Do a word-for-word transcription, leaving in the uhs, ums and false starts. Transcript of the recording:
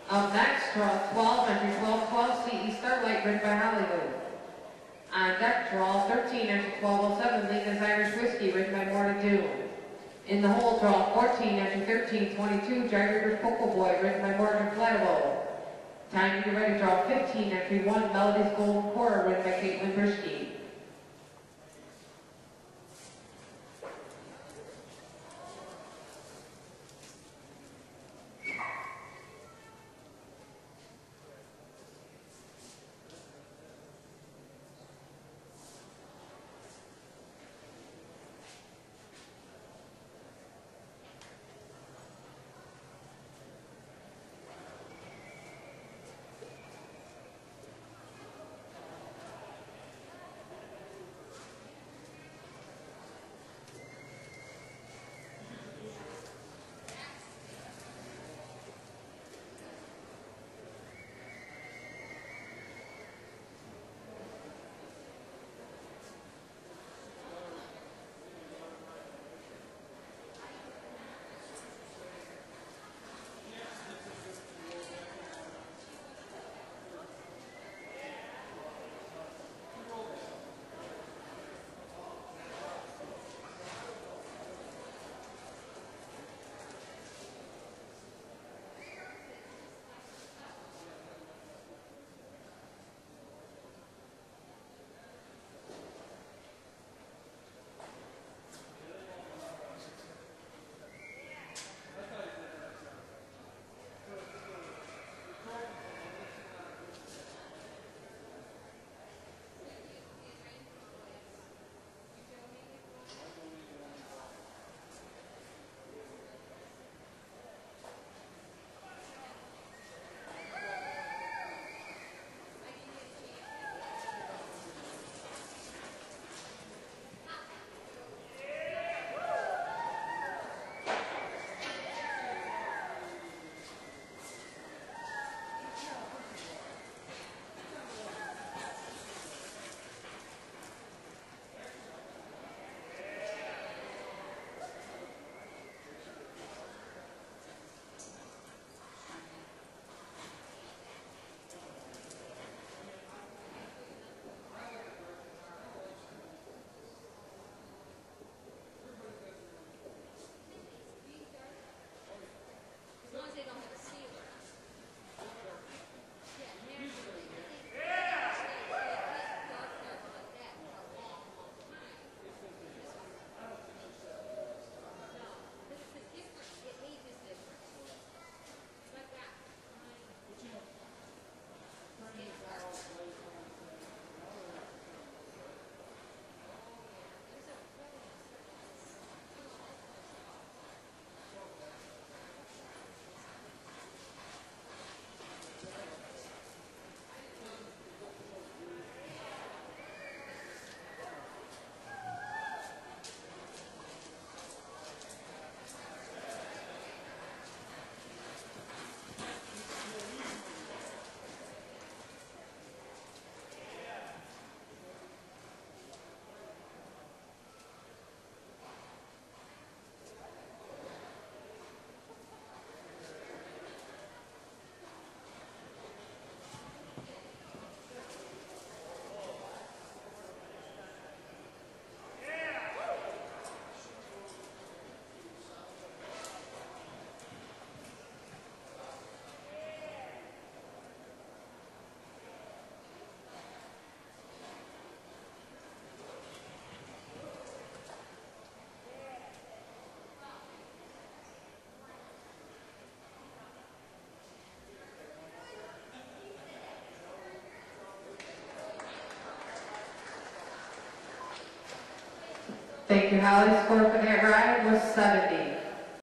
Up next, draw twelve, entry twelve twelve, C E Starlight, ridden by Hollywood. On deck, draw thirteen, entry twelve oh seven, Lincoln's Irish Whiskey, ridden by Morta Doom. In the hole, draw fourteen, entry thirteen twenty-two, Gyrator's Poco Boy, ridden by Morgan Flattable. Time to get ready, draw fifteen, entry one, Melody's Golden Quarter, ridden by Caitlin Brischke. Thank you, Holly. Score for that ride was seventy.